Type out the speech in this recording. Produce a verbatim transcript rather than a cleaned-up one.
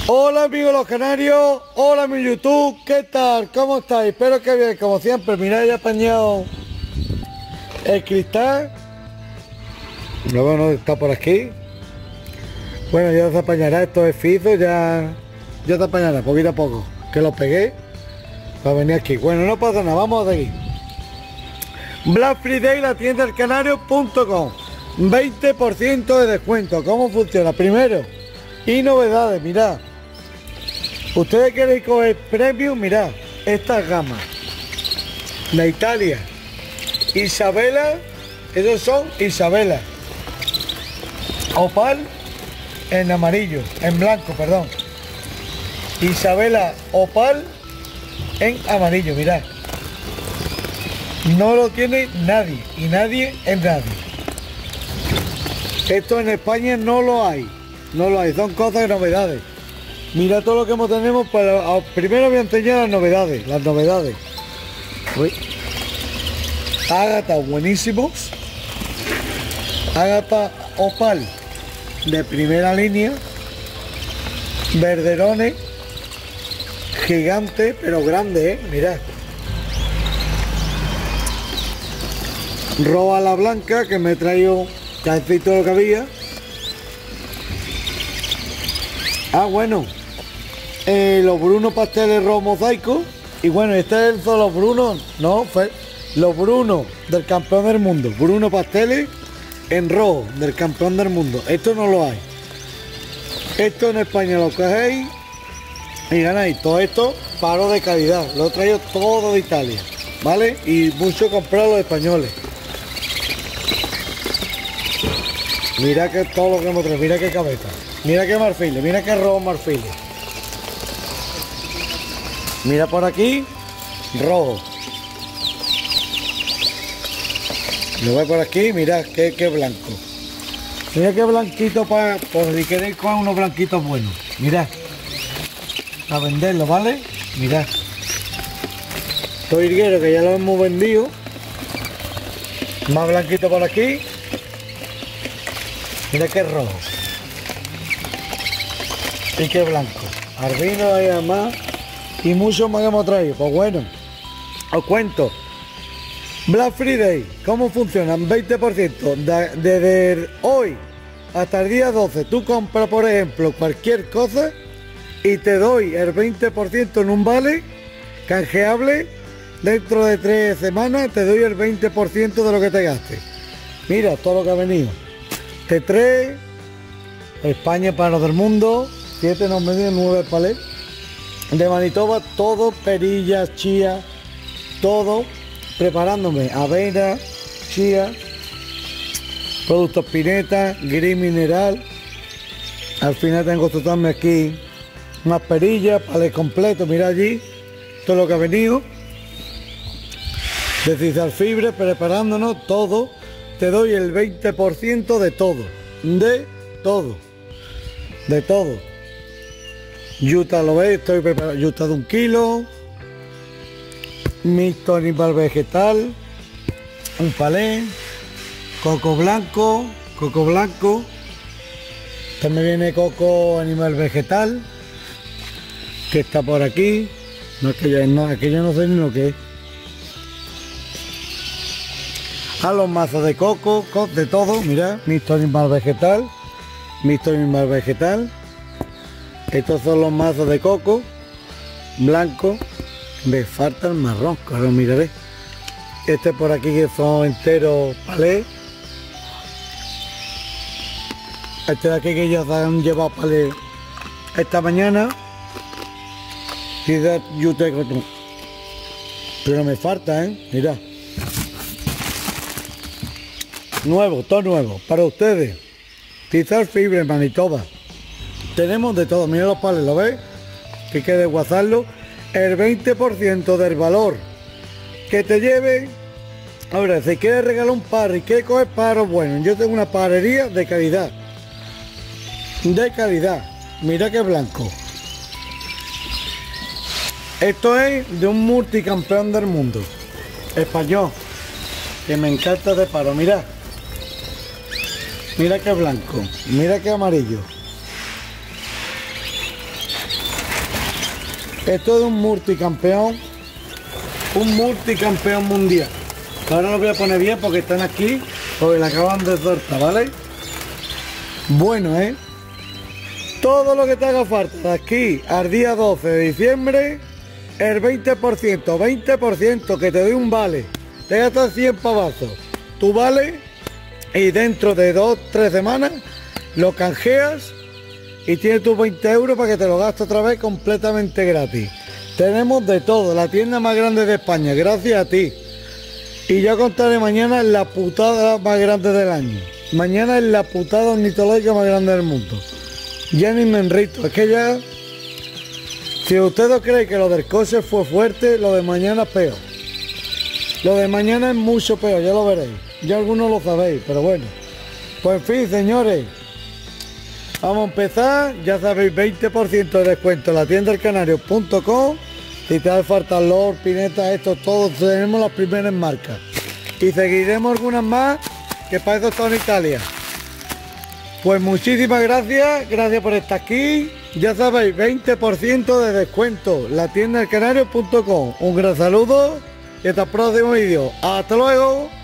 Hola amigos los canarios, hola mi YouTube, ¿qué tal? ¿Cómo estáis? Espero que bien, como siempre. Mirad, ya he apañado el cristal. No, bueno, está por aquí. Bueno, ya se apañará estos esfizos, ya ya se apañará poquito a poco, que los pegué para venir aquí. Bueno, no pasa nada, vamos a seguir. Black Friday, la tienda del canario punto com, veinte por ciento de descuento. ¿Cómo funciona? Primero, y novedades, mirad. Ustedes queréis coger premium, mirad, estas gamas. La Italia, Isabela, esos son Isabela. Opal en amarillo, en blanco, perdón. Isabela Opal en amarillo, mirad. No lo tiene nadie, y nadie es nadie. Esto en España no lo hay, no lo hay, son cosas de novedades. Mira todo lo que hemos tenemos para... Primero voy a enseñar las novedades, las novedades. Uy. Ágata buenísimos. Ágata Opal de primera línea. Verderones. Gigante, pero grande, ¿eh? Mirad. Roba la blanca, que me he traído casi todo lo que había. Ah, bueno. Eh, los Bruno pasteles rojo mosaico. Y bueno, este es los Bruno, no, fue los Bruno del campeón del mundo. Bruno pasteles en rojo del campeón del mundo. Esto no lo hay. Esto en España lo cogéis y ganáis. Todo esto paro de calidad. Lo he traído todo de Italia, ¿vale? Y mucho comprar los españoles. Mira que todo lo que hemos traído, mira qué cabeza. Mira qué marfiles, mira qué rojo marfiles. Mira por aquí, rojo. Lo ve por aquí, mira qué, qué blanco. Mira qué blanquito para, por si queréis coger unos blanquitos buenos. Mira, a venderlo, ¿vale? Mira. Estos virgueros que ya lo hemos vendido. Más blanquito por aquí. Mira qué rojo. Y qué blanco. Arbino hay además. Y mucho más que hemos traído. Pues bueno, os cuento. Black Friday, ¿cómo funcionan? veinte por ciento. Desde hoy hasta el día doce, tú compras, por ejemplo, cualquier cosa y te doy el veinte por ciento en un vale canjeable. Dentro de tres semanas te doy el veinte por ciento de lo que te gastes. Mira todo lo que ha venido. T tres, España para los del mundo, siete no medio, nueve palés. De Manitoba, todo, perillas, chía, todo, preparándome, avena, chía, productos pineta, gris mineral. Al final tengo que tomarme aquí unas perillas, palés completos, mira allí, todo lo que ha venido. De Cizal Fibre, preparándonos todo, te doy el veinte por ciento de todo, de todo, de todo. Yuta, lo veis, estoy preparando yuta de un kilo, mixto animal vegetal, un palé, coco blanco, coco blanco, también viene coco animal vegetal, que está por aquí, no es que yo no, aquí yo no sé ni lo que es. A los mazos de coco, de todo, mira, mixto animal vegetal, mixto animal vegetal. Estos son los mazos de coco blanco. Me falta el marrón, que ahora miraré. Este por aquí que son enteros palés. Este de aquí que ya se han llevado palés esta mañana. Y de yute cotón. Pero me falta, ¿eh? Mira. Nuevo, todo nuevo. Para ustedes. Cizal Fibre, Manitoba. Tenemos de todo, mira los palés, ¿lo ves? Que hay que desguazarlo. El veinte por ciento del valor que te lleve. Ahora, si quieres regalar un par y quieres coger paros, bueno, yo tengo una parería de calidad. De calidad. Mira qué blanco. Esto es de un multicampeón del mundo. Español. Que me encanta de paro, mira. Mira qué blanco, mira qué amarillo. Esto es un multicampeón, un multicampeón mundial. Ahora lo voy a poner bien porque están aquí, porque la acaban de soltar, ¿vale? Bueno, ¿eh? Todo lo que te haga falta de aquí al día doce de diciembre, el veinte por ciento, veinte por ciento que te doy un vale, te gastas cien pavazos, tu vale, y dentro de dos, tres semanas lo canjeas y tienes tus veinte euros para que te lo gastes otra vez completamente gratis. Tenemos de todo, la tienda más grande de España, gracias a ti. Y yo contaré mañana la putada más grande del año. Mañana es la putada ornitológica más grande del mundo. Ya ni me enrito, es que ya... Si ustedes creen que lo del coche fue fuerte, lo de mañana es peor. Lo de mañana es mucho peor, ya lo veréis. Ya algunos lo sabéis, pero bueno. Pues en fin, señores. Vamos a empezar, ya sabéis, veinte por ciento de descuento en la tienda el canario punto com. Si te hace falta Lord, Pineta, esto, todos tenemos las primeras marcas. Y seguiremos algunas más, que para eso está en Italia. Pues muchísimas gracias, gracias por estar aquí. Ya sabéis, veinte por ciento de descuento, la tienda el canario punto com. Un gran saludo y hasta el próximo vídeo. ¡Hasta luego!